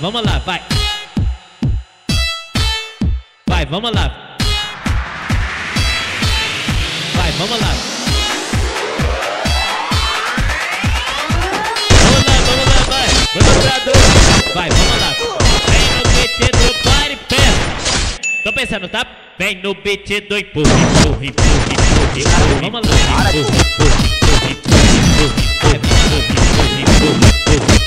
vamos lá, vai. Vai, vamos lá. Vai, vamos lá. Vamos lá, vai. Vamos pra dois. Vai, vamos lá. Vem no beat do pare perto. Tô pensando, tá? Vem no beat do empurra, empurra, empurra, empurra. Vamos lá. Empurra, empurra, empurra, empurra, empurra. Vai, empurra, empurra, empurra.